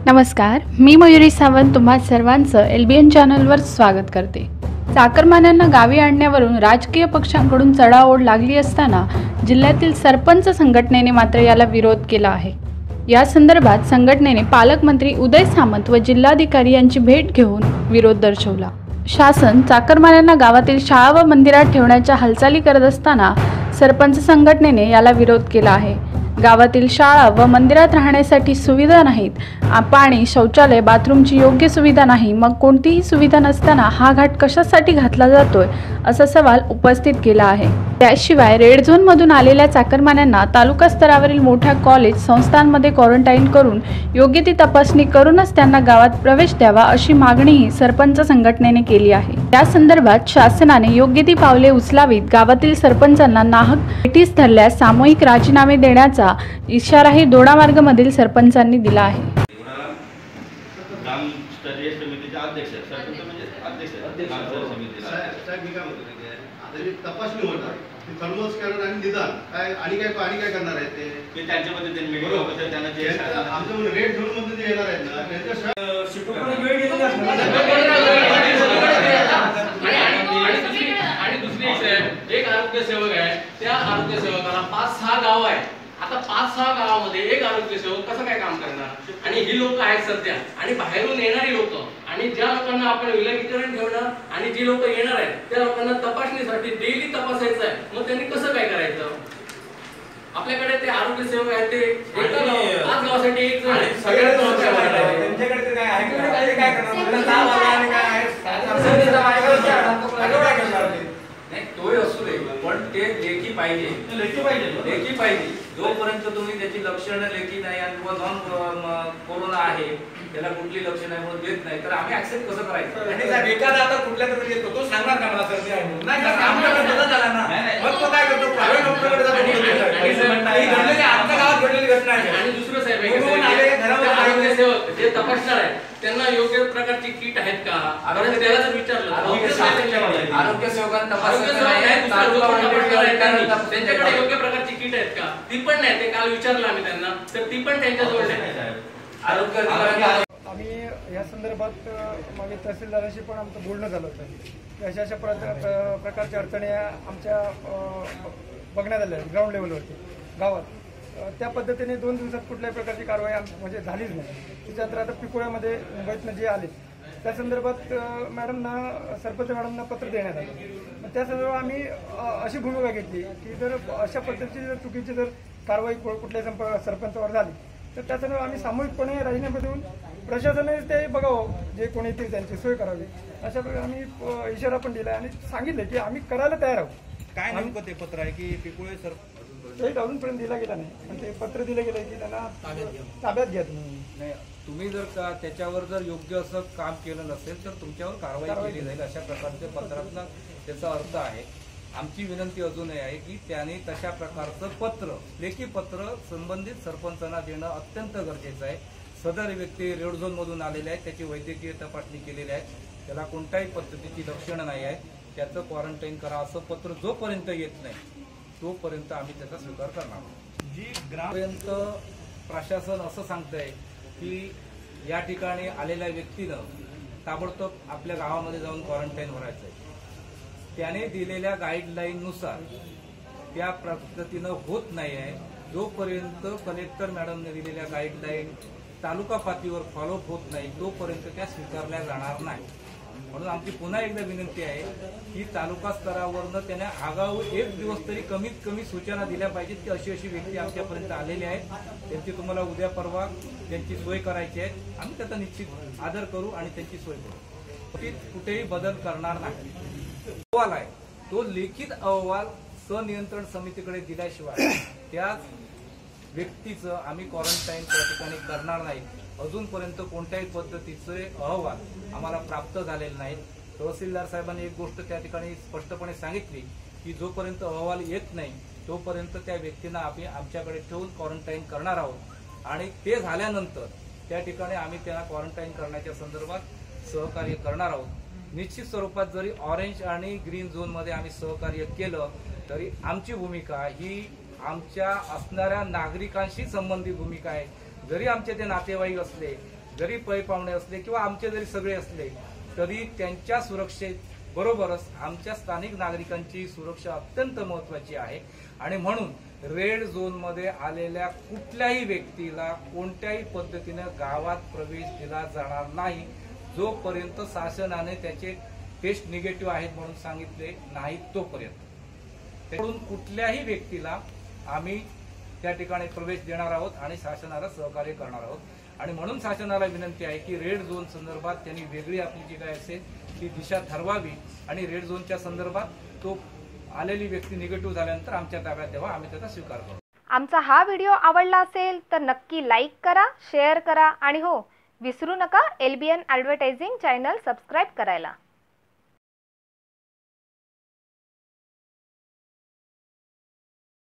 नमस्कार, मी मयुरी सावंत तुम्हा सर्वांचं LBN चॅनलवर स्वागत करते। चाकरमान्यांना गावी आणण्यावरून राजकीय पक्षांकडून चढाओढ लागली असताना जिल्ह्यातील सरपंच संघटनेने मात्र याला विरोध केला आहे। या संदर्भात संघटनेने पालकमंत्री उदय सामंत व जिल्हाधिकारी यांची भेट घेऊन विरोध दर्शवला। शासन चाकरमान्यांना गावातील शाळा व मंदिरात ठेवण्याच्या हालचाली करत असताना सरपंच संघटनेने याला विरोध केला आहे। गावातील शाळा व मंदिरात राहण्यासाठी सुविधा नाहीत, पाणी, शौचालय, बाथरूमची योग्य सुविधा नाही, मग कोणतीही सुविधा नसताना हा घाट कशासाठी घातला जातोय असा सवाल उपस्थित केला आहे। त्याशिवाय रेड झोन मधून आलेल्या चाकरमान्यांना तालुका स्तरावरील मोठ्या कॉलेज संस्थांमध्ये क्वारंटाईन करून योग्य ती तपासणी करूनच त्यांना गावात प्रवेश द्यावा अशी मागणीही सरपंच संघटनेने केली आहे। त्या संदर्भात शासनाने योग्य ती पावले उचलावीत, गावातील सरपंचांना नाहक भेटीस धरल्यास सामूहिक राजीनामे देण्याचा इशाराही दोडामार्ग मधील सरपंचांनी दिला आहे। तपासणी होणार थर्मल स्कॅनर आणि निदान काय करणार आहेत ते त्यांच्या पद्धतीने मीटिंग होते त्यांना जे आमच्या रेड झोन मध्ये जे येणार आहेत ना त्यांच्या शिफ्टवर वेळ घेतली आणि दुसरी एक आरोग्य सेवक आहे, त्या आरोग्य सेवकाला 5-6 गाव आहे। आता 5-6 गावामध्ये एक आरोग्य सेवक कसं काय काम करणार? आणि ही लोक आहेत सध्या आणि बाहेरून येणारी लोक आणि ज्या लोकांना आपण विलगीकरण ठेवणार आणि जी लोक येणार आहेत त्या लोकांना तपासणीसाठी डेली तपासायचं आहे, मग त्यांनी कसं काय करायचं? आपल्याकडे ते आरोग्य सेवक आहेत ते एका 5 गावासाठी एक जण आहे, सगळ्यांना त्यांच्याकडे ते काय आहे काय करणार नाही तोही असू दे, पण ते लेखी पाहिजे जोपर्यंत तुम्ही त्याची लक्षणं लेखी नाही आणि नॉन कोरोना आहे त्याला कुठली लक्षणं आहे म्हणून देत नाही तर आम्ही ऍक्सेप्ट कसं करायचं? आणि जर एखादा आता कुठल्या तरी येतो तो सांगणार का मला सर नाही आमच्याकडे बदल झाला ना, मग तो काय करतो प्रायव्हेट डॉक्टरकडे जातो, आमच्या गावात घडलेली घटना आहे। आणि दुसरं साहेब सेवक जे तपासणार आहे त्यांना योग्य प्रकारची किट आहेत का? कारण त्याला जर विचारलं आरोग्य सेवकांना त्यांच्याकडे योग्य प्रकारची किट आहेत का? ती पण नाही, ते काल विचारलं आम्ही त्यांना तर ती पण त्यांच्याजवळ नाही। आरोग्य आम्ही या संदर्भात मागे तहसीलदारांशी पण आमचं बोलणं झालं होतं। अशा प्रकारच्या अडचणी आमच्या बघण्यात आल्या ग्राउंड लेवलवरती गावात। त्या पद्धतीने 2 दिवसात कुठल्याही प्रकारची कारवाई म्हणजे झालीच नाही। त्याच्यानंतर आता पिकोळ्यामध्ये मुंबईतनं जे आले त्या संदर्भात मॅडमना सरपंच मॅडमना पत्र देण्यात आलं। त्या संदर्भात आम्ही अशी भूमिका घेतली की जर अशा पद्धतीची जर चुकीची जर कारवाई कुठल्या सरपंचावर झाली तर त्या संदर्भात आम्ही सामूहिकपणे राजीनामे देऊन प्रशासनाने ते बघावं, जे कोणी येतील त्यांची सोय करावी अशा प्रकारे आम्ही इशारा पण दिला आणि सांगितलं की आम्ही करायला तयार आहोत। काय नेमकं ते पत्र आहे की पिकोळे सर ते अजूनपर्यंत दिला गेला नाही आणि ते पत्र दिलं गेलं की त्यांना ताब्यात घ्या नाही। तुम्ही जर का त्याच्यावर जर योग्य असं काम केलं नसेल तर तुमच्यावर कारवाई केली जाईल अशा प्रकारच्या पत्रातला त्याचा अर्थ आहे। आमची विनंती अजूनही आहे की त्याने तशा प्रकारचं पत्र, लेखी पत्र संबंधित सरपंचांना देणं अत्यंत गरजेचं आहे। सदर व्यक्ती रेड झोन मधून आलेले आहेत, त्याची वैद्यकीय तपासणी केलेली आहे, त्याला कोणत्याही पद्धतीची लक्षणं नाही आहे, त्याचं क्वारंटाईन करा असं पत्र जोपर्यंत येत नाही तोपर्यंत आम्ही त्याचा स्वीकार करणार। जी ग्रामपर्यंत प्रशासन असं सांगतंय की या ठिकाणी आलेल्या व्यक्तीनं ताबडतोब आपल्या गावामध्ये जाऊन क्वारंटाईन व्हायचंय। त्याने दिलेल्या गाईडलाईननुसार त्या पद्धतीनं होत नाही आहे। जोपर्यंत कलेक्टर मॅडमने दिलेल्या गाईडलाईन तालुका पातळीवर फॉलोअप होत नाही तोपर्यंत त्या स्वीकारल्या जाणार नाही। म्हणून आमची पुन्हा एकदा विनंती आहे की तालुका स्तरावरनं त्याने आगाऊ 1 दिवस तरी कमीत कमी सूचना दिल्या पाहिजेत की अशी व्यक्ती आमच्यापर्यंत आलेली आहेत, त्यांची तुम्हाला उद्या परवा त्यांची सोय करायची आहे, आम्ही त्याचा निश्चित आदर करू आणि त्यांची सोय करू। कुठेही बदल करणार नाही। अहवाल आहे तो लिखित अहवाल सनियंत्रण समितीकडे दिल्याशिवाय त्याच व्यक्तीचं आम्ही क्वारंटाईन त्या ठिकाणी करणार नाही। अजूनपर्यंत कोणत्याही पद्धतीचे अहवाल आम्हाला प्राप्त झालेले नाहीत। तहसीलदार साहेबांनी एक गोष्ट त्या ठिकाणी स्पष्टपणे सांगितली की जोपर्यंत अहवाल येत नाही तोपर्यंत त्या व्यक्तींना आम्ही आमच्याकडे ठेवून क्वारंटाईन करणार आहोत आणि ते झाल्यानंतर त्या ठिकाणी आम्ही त्यांना क्वारंटाईन करण्याच्या संदर्भात सहकार्य करणार आहोत। निश्चित स्वरूपात जरी ऑरेंज आणि ग्रीन झोन मध्ये आम्ही सहकार्य केलं तरी आमची भूमिका ही आमच्या असणाऱ्या नागरिकांशी संबंधित भूमिका आहे। जरी आमचे ते नातेवाईक असले, जरी पै पाहुणे असले किंवा आमचे जरी सगळे असले तरी त्यांच्या सुरक्षेबरोबरच आमच्या स्थानिक नागरिकांची सुरक्षा अत्यंत महत्त्वाची आहे आणि म्हणून रेड झोनमध्ये आलेल्या कुठल्याही व्यक्तीला कोणत्याही पद्धतीनं गावात प्रवेश दिला जाणार नाही जोपर्यंत शासनाने त्याचे टेस्ट निगेटिव्ह आहेत म्हणून सांगितले नाही तोपर्यंत. त्याकडून कुठल्याही व्यक्तीला आम्ही त्या ठिकाणी प्रवेश देणार आहोत आणि शासनाला सहकार्य करणार आहोत. आणि म्हणून शासनाला विनंती आहे की रेड झोन संदर्भात त्यांनी वेगळी आपली जी काय असेल ती दिशा ठरवावी आणि रेड झोनच्या संदर्भात तो आलेली व्यक्ती निगेटिव्ह झाल्यानंतर आमच्या ताब्यात द्यावा, आम्ही त्याचा स्वीकार करू. आमचा हा व्हिडिओ आवडला असेल तर नक्की लाईक करा, शेअर करा आणि हो विसरू नका LBN ॲडव्हर्टायझिंग चॅनल सबस्क्राईब करायला.